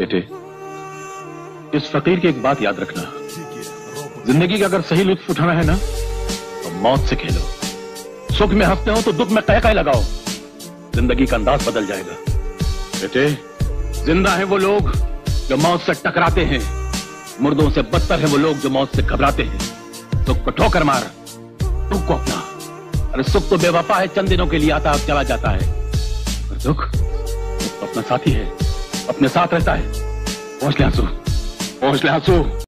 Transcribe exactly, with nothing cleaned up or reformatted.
बेटे, इस फकीर की एक बात याद रखना, जिंदगी का अगर सही लुत्फ उठाना है ना तो मौत से खेलो। सुख में हंसते हो तो दुख में कह कह लगाओ, जिंदगी का अंदाज बदल जाएगा। बेटे, जिंदा है वो लोग जो मौत से टकराते हैं, मुर्दों से बदतर है वो लोग जो मौत से घबराते हैं। सुख को ठोकर मार, दुख को अपना। अरे सुख तो बेवफा है, चंद दिनों के लिए आता चला जाता है, पर दुख अपना साथी है, अपने साथ रहता है। पहुंच ले आंसू, पहुंच ले आंसू।